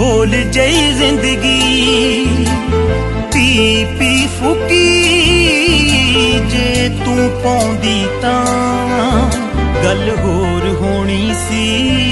ढोल जई जिंदगी पी पी फुकी जे तू पौंदी तां गल होर होनी सी।